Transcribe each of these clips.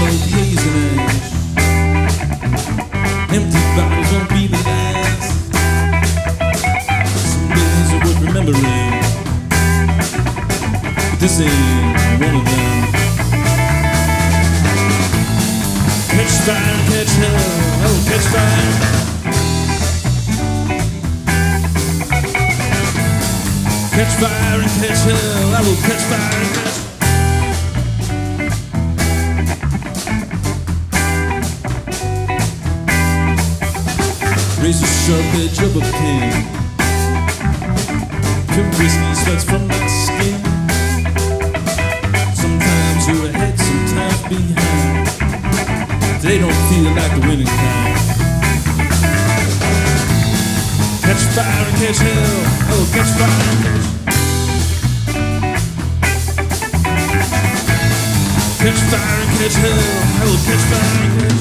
smoke, haze and ash. Empty bottles won't be the last. Some days are worth remembering, but this ain't one of them. Catch fire and catch hell, oh catch fire. Catch fire and catch hell, I will catch fire and catch. Raise the sharp edge of a pen. Pure whiskey sweats from my skin. Sometimes you're ahead, sometimes behind. They don't feel like the winning kind. Catch fire and catch hell, oh catch fire and catch. Catch fire and catch hell, oh catch fire and catch.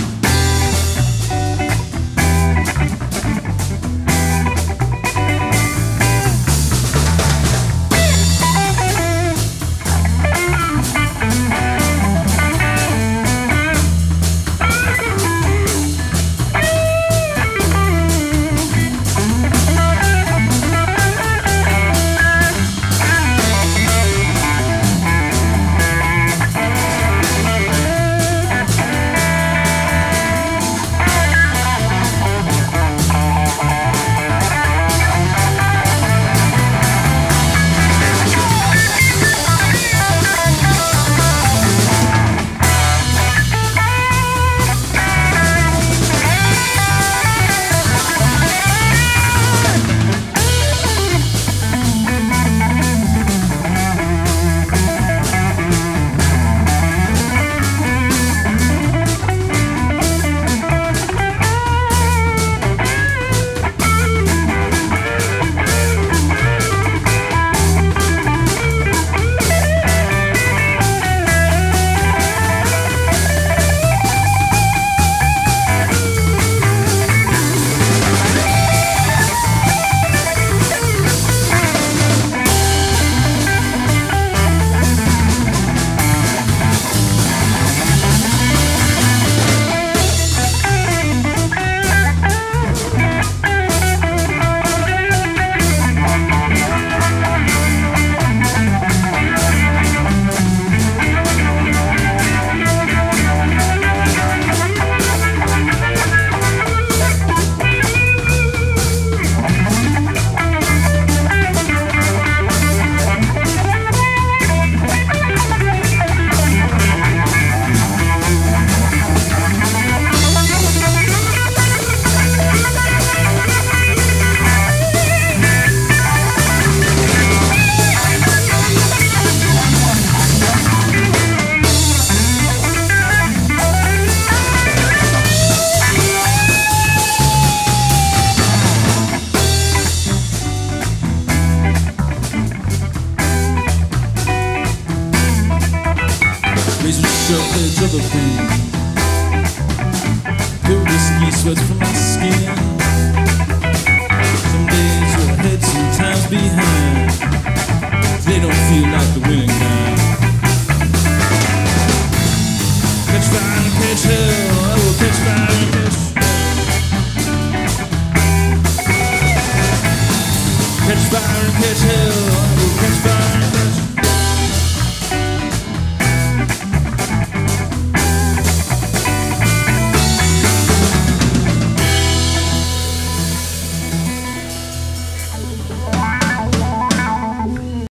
Sharp edge of a pen. Pure whiskey sweats from my skin. Some days you're ahead, sometimes behind. They don't feel like the winning kind. Catch fire and catch hell, I will catch fire and catch hell. Catch fire and catch hell, I will catch fire.